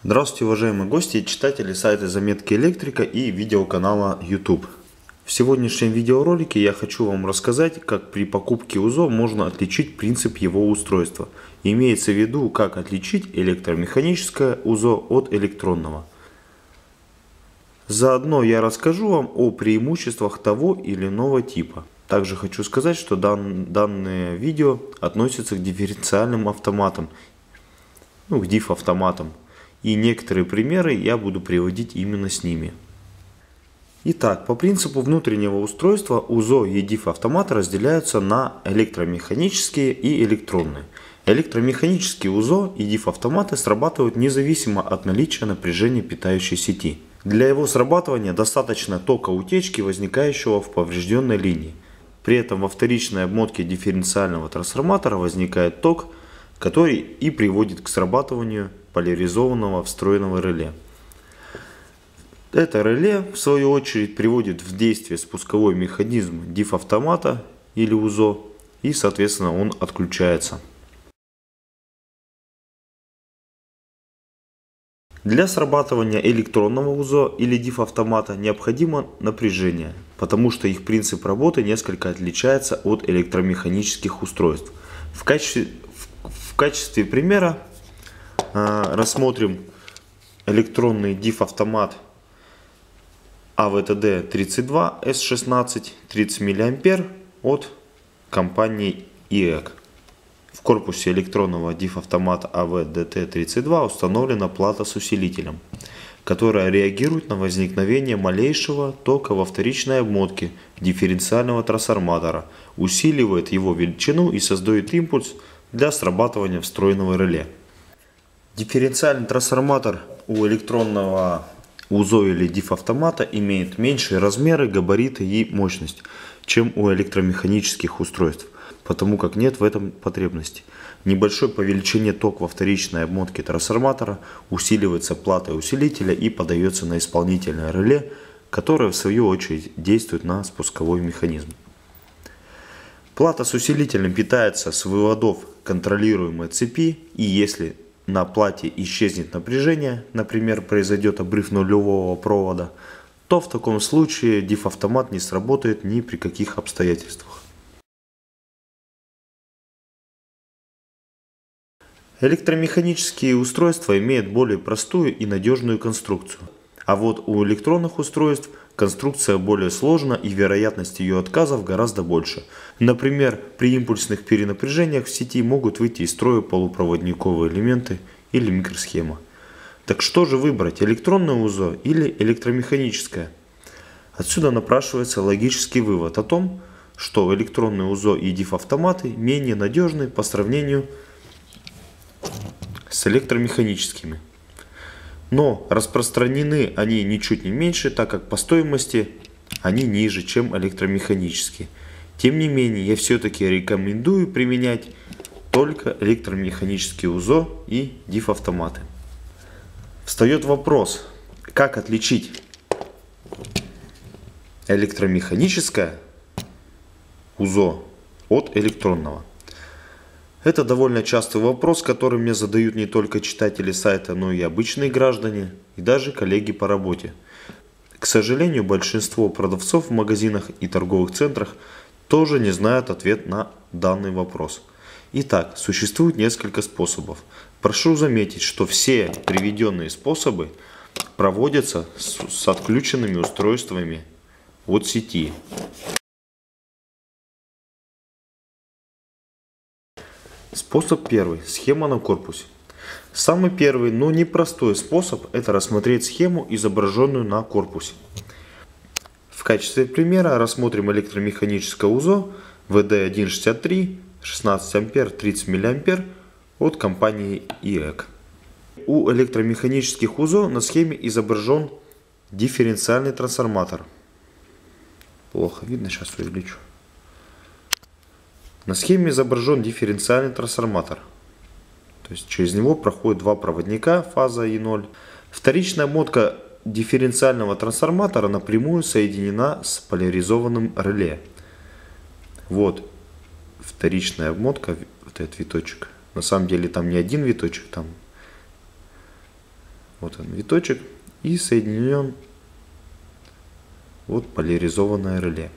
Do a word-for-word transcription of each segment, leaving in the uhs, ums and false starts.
Здравствуйте, уважаемые гости и читатели сайта Заметки Электрика и видеоканала YouTube. В сегодняшнем видеоролике я хочу вам рассказать, как при покупке УЗО можно отличить принцип его устройства. Имеется в виду, как отличить электромеханическое УЗО от электронного. Заодно я расскажу вам о преимуществах того или иного типа. Также хочу сказать, что дан, данное видео относится к дифференциальным автоматам, ну, к диф-автоматам. И некоторые примеры я буду приводить именно с ними. Итак, по принципу внутреннего устройства УЗО и диф-автоматы разделяются на электромеханические и электронные. Электромеханические УЗО и диф-автоматы срабатывают независимо от наличия напряжения питающей сети. Для его срабатывания достаточно тока утечки, возникающего в поврежденной линии. При этом во вторичной обмотке дифференциального трансформатора возникает ток, который и приводит к срабатыванию поляризованного встроенного реле. Это реле, в свою очередь, приводит в действие спусковой механизм диф-автомата или УЗО, и, соответственно, он отключается. Для срабатывания электронного УЗО или диф-автомата необходимо напряжение, потому что их принцип работы несколько отличается от электромеханических устройств. В качестве, в, в качестве примера э, рассмотрим электронный диф-автомат а вэ тэ дэ тридцать два эс шестнадцать тридцать миллиампер от компании и и си. В корпусе электронного диф-автомата а вэ дэ тэ тридцать два установлена плата с усилителем, которая реагирует на возникновение малейшего тока во вторичной обмотке дифференциального трансформатора, усиливает его величину и создает импульс для срабатывания встроенного реле. Дифференциальный трансформатор у электронного УЗО или диф-автомата имеет меньшие размеры, габариты и мощность, чем у электромеханических устройств, потому как нет в этом потребности. Небольшой по величине ток во вторичной обмотке трансформатора усиливается платой усилителя и подается на исполнительное реле, которое в свою очередь действует на спусковой механизм. Плата с усилителем питается с выводов контролируемой цепи, и если на плате исчезнет напряжение, например, произойдет обрыв нулевого провода, то в таком случае диф-автомат не сработает ни при каких обстоятельствах. Электромеханические устройства имеют более простую и надежную конструкцию, а вот у электронных устройств конструкция более сложна и вероятность ее отказов гораздо больше. Например, при импульсных перенапряжениях в сети могут выйти из строя полупроводниковые элементы или микросхема. Так что же выбрать, электронное УЗО или электромеханическое? Отсюда напрашивается логический вывод о том, что электронные УЗО и диф-автоматы менее надежны по сравнению с электромеханическими. Но распространены они ничуть не меньше, так как по стоимости они ниже, чем электромеханические. Тем не менее, я все-таки рекомендую применять только электромеханические УЗО и диф-автоматы. Встает вопрос, как отличить электромеханическое УЗО от электронного. Это довольно частый вопрос, который мне задают не только читатели сайта, но и обычные граждане, и даже коллеги по работе. К сожалению, большинство продавцов в магазинах и торговых центрах тоже не знают ответ на данный вопрос. Итак, существует несколько способов. Прошу заметить, что все приведенные способы проводятся с, с отключенными устройствами от сети. Способ первый. Схема на корпусе. Самый первый, но непростой способ – это рассмотреть схему, изображенную на корпусе. В качестве примера рассмотрим электромеханическое УЗО вэ дэ один шестьдесят три шестнадцать ампер тридцать миллиампер от компании и и си. У электромеханических УЗО на схеме изображен дифференциальный трансформатор. Плохо видно, сейчас увеличу. На схеме изображен дифференциальный трансформатор, то есть через него проходят два проводника, фаза и ноль. Вторичная обмотка дифференциального трансформатора напрямую соединена с поляризованным реле. Вот вторичная обмотка, вот этот виточек. На самом деле там не один виточек, там Вот он виточек. И соединен вот поляризованное реле.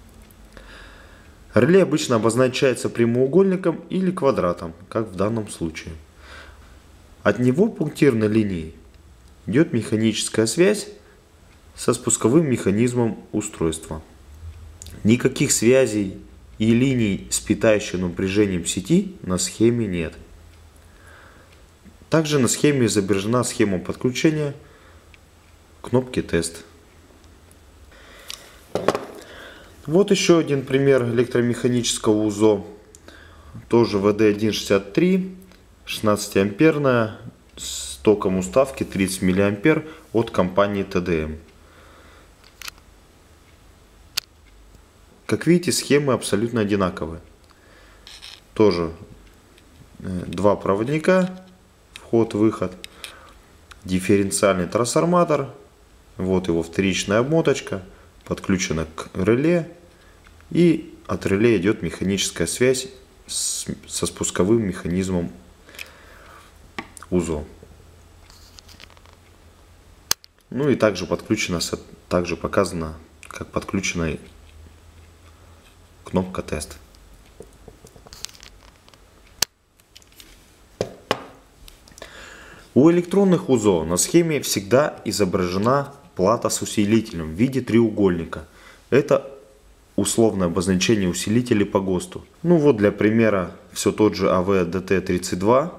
Реле обычно обозначается прямоугольником или квадратом, как в данном случае. От него пунктирной линией идет механическая связь со спусковым механизмом устройства. Никаких связей и линий с питающим напряжением сети на схеме нет. Также на схеме изображена схема подключения кнопки тест. Вот еще один пример электромеханического УЗО. Тоже вэ дэ один шестьдесят три, шестнадцатиамперная, с током уставки тридцать миллиампер от компании тэ дэ эм. Как видите, схемы абсолютно одинаковые. Тоже два проводника, вход-выход, дифференциальный трансформатор, вот его вторичная обмоточка, подключена к реле, и от реле идет механическая связь с, со спусковым механизмом УЗО. Ну и также подключена, также показано, как подключена кнопка тест. У электронных УЗО на схеме всегда изображена плата с усилителем в виде треугольника. Это условное обозначение усилителей по ГОСТу. Ну вот для примера все тот же а вэ дэ тэ тридцать два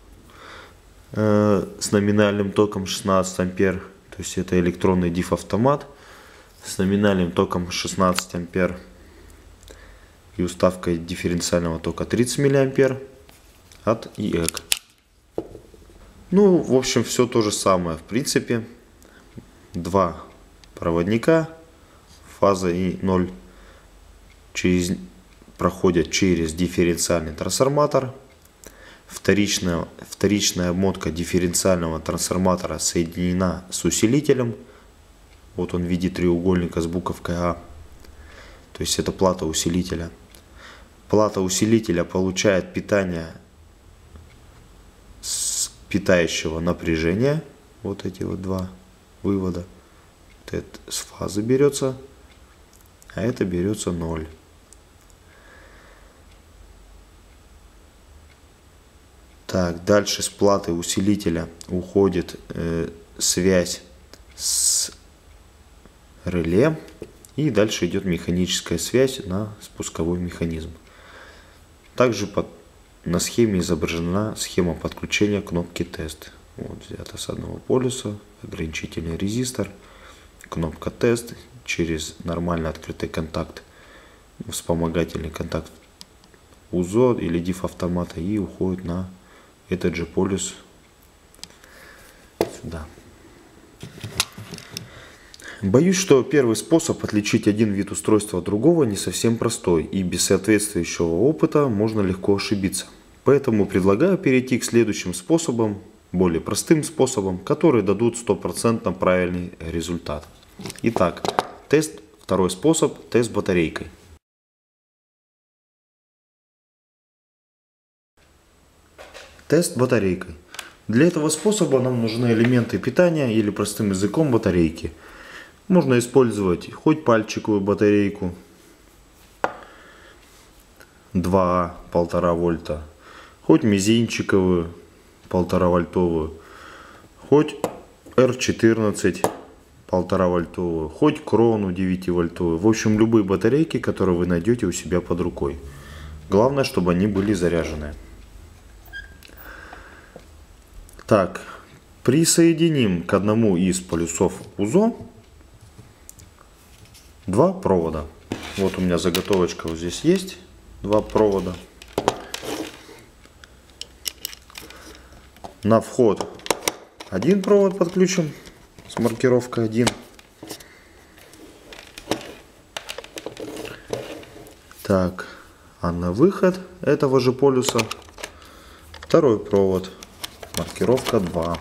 э, с номинальным током шестнадцать ампер. То есть это электронный диф автомат с номинальным током шестнадцать ампер и уставкой дифференциального тока тридцать миллиампер от и и си. Ну, в общем, все то же самое. В принципе, два проводника, фаза и ноль, через, проходят через дифференциальный трансформатор. Вторичная, вторичная обмотка дифференциального трансформатора соединена с усилителем. Вот он в виде треугольника с буковкой А. То есть это плата усилителя. Плата усилителя получает питание с питающего напряжения. Вот эти вот два вывода. Вот это с фазы берется, а это берется ноль. Так, дальше с платы усилителя уходит э, связь с реле. И дальше идет механическая связь на спусковой механизм. Также под, на схеме изображена схема подключения кнопки тест. Вот взято с одного полюса, ограничительный резистор, кнопка тест, через нормально открытый контакт, вспомогательный контакт УЗО или диф автомата, и уходит на этот же полюс сюда. Боюсь, что первый способ отличить один вид устройства от другого не совсем простой, и без соответствующего опыта можно легко ошибиться. Поэтому предлагаю перейти к следующим способам, более простым способам, которые дадут стопроцентно правильный результат. Итак, тест, второй способ, тест батарейкой. Тест батарейкой. Для этого способа нам нужны элементы питания или простым языком батарейки. Можно использовать хоть пальчиковую батарейку два а полтора вольта, хоть мизинчиковую полтора вольтовую, хоть эр четырнадцать полтора вольтовую, хоть крону девять вольтовую. В общем, любые батарейки, которые вы найдете у себя под рукой. Главное, чтобы они были заряжены. Так, присоединим к одному из полюсов УЗО два провода. Вот у меня заготовочка вот здесь есть. Два провода. На вход один провод подключим с маркировкой один. Так, а на выход этого же полюса второй провод. Маркировка два.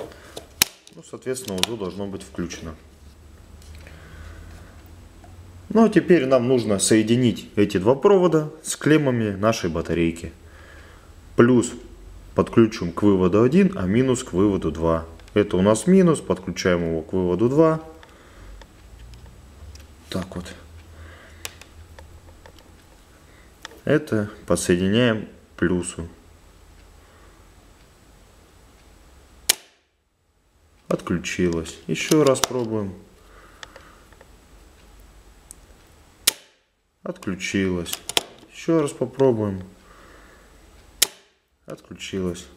Соответственно, УЗО должно быть включено. Ну а теперь нам нужно соединить эти два провода с клеммами нашей батарейки. Плюс подключим к выводу один, а минус к выводу два. Это у нас минус, подключаем его к выводу два. Так вот. Это подсоединяем к плюсу. Отключилось. Еще раз пробуем. Отключилось. Еще раз попробуем. Отключилось.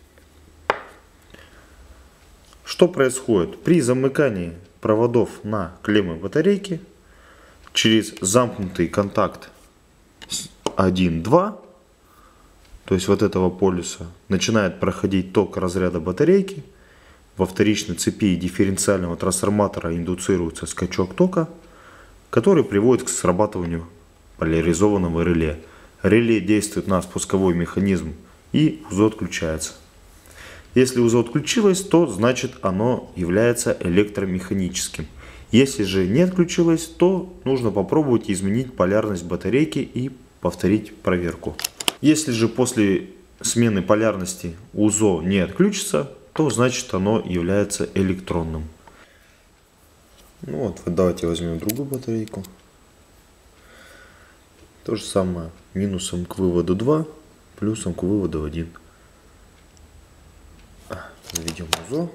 Что происходит? При замыкании проводов на клеммы батарейки через замкнутый контакт один два, то есть вот этого полюса, начинает проходить ток разряда батарейки. Во вторичной цепи дифференциального трансформатора индуцируется скачок тока, который приводит к срабатыванию поляризованного реле. Реле действует на спусковой механизм, и УЗО отключается. Если УЗО отключилось, то значит оно является электромеханическим. Если же не отключилось, то нужно попробовать изменить полярность батарейки и повторить проверку. Если же после смены полярности УЗО не отключится, то значит оно является электронным. Ну вот, давайте возьмем другую батарейку. То же самое, минусом к выводу два, плюсом к выводу один. Заведем УЗО.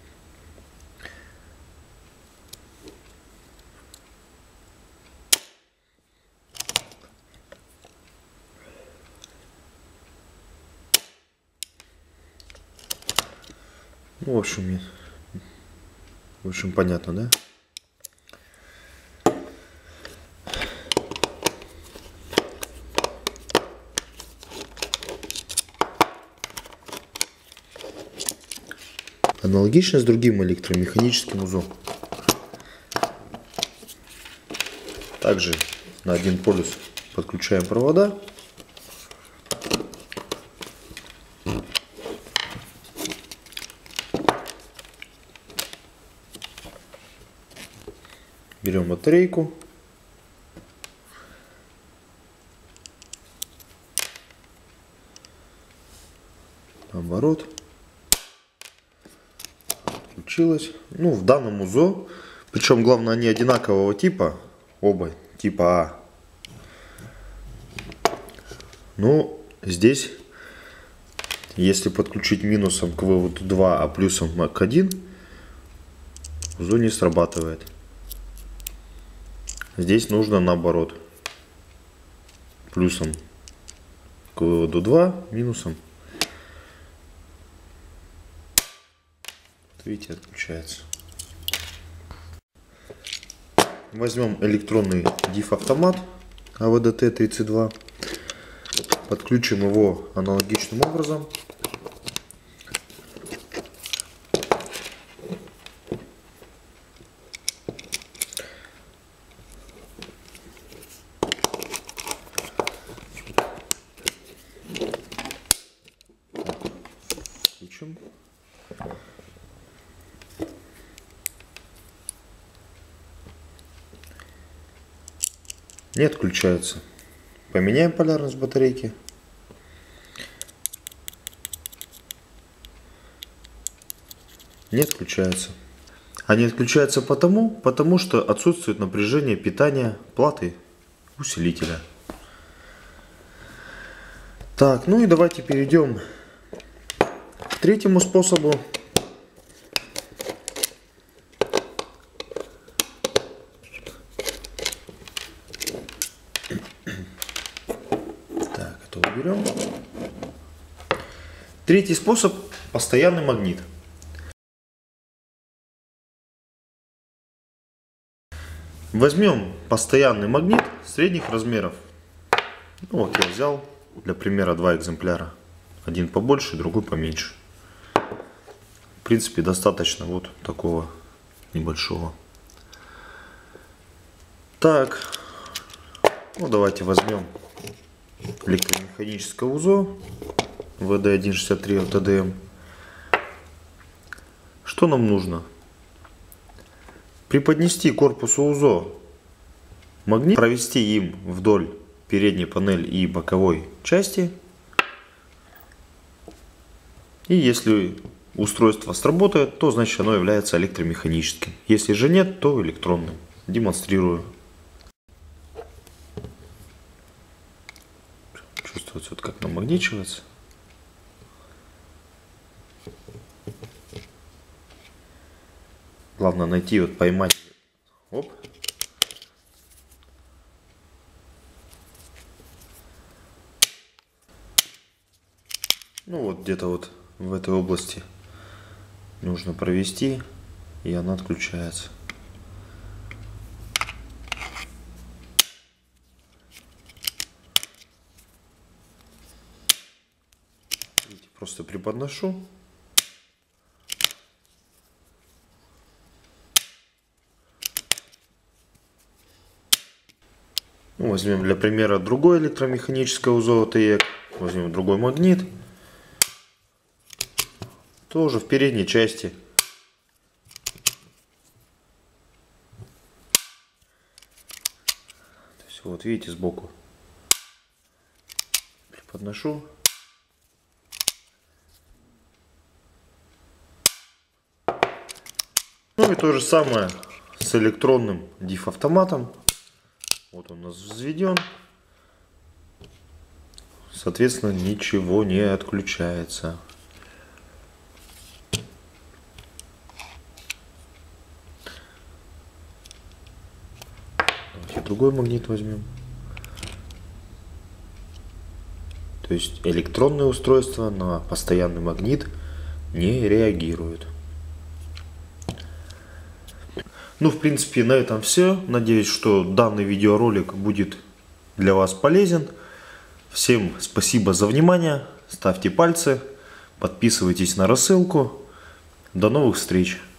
Ну, в общем, в общем, понятно, да? Аналогично с другим электромеханическим УЗО. Также на один полюс подключаем провода. Берем батарейку. Наоборот. Включилось. Ну, в данном УЗО, причем главное, они одинакового типа, оба типа А. Но здесь, если подключить минусом к выводу два, а плюсом к один, УЗО не срабатывает. Здесь нужно наоборот. Плюсом к выводу два, минусом. Видите, отключается. Возьмем электронный диф-автомат А В Д Т тридцать два. Подключим его аналогичным образом. Включим. Не отключается. Поменяем полярность батарейки. Не отключается. А не отключается потому, потому что отсутствует напряжение питания платы усилителя. Так, ну и давайте перейдем к третьему способу. Так, это уберем. Третий способ — постоянный магнит. Возьмем постоянный магнит средних размеров. Ну, вот я взял для примера два экземпляра. Один побольше, другой поменьше. В принципе, достаточно вот такого небольшого. Так, ну давайте возьмем электромеханическое УЗО В Д один шестьдесят три Л Т Д М. Что нам нужно? Преподнести корпусу УЗО магнит, провести им вдоль передней панели и боковой части. И если устройство сработает, то значит оно является электромеханическим. Если же нет, то электронным. Демонстрирую. Чувствуется, вот как намагничивается. Главное найти, вот поймать. Оп. Ну вот где-то вот в этой области нужно провести, и она отключается. Видите, просто приподношу. Ну, возьмем для примера другой электромеханическое узло ТЭК. Возьмем другой магнит. Тоже в передней части. То есть, вот видите, сбоку приподношу. Ну и то же самое с электронным диф-автоматом. Вот он у нас взведен. Соответственно, ничего не отключается. Давайте другой магнит возьмем. То есть электронное устройство на постоянный магнит не реагирует. Ну, в принципе, на этом все. Надеюсь, что данный видеоролик будет для вас полезен. Всем спасибо за внимание. Ставьте пальцы, подписывайтесь на рассылку. До новых встреч!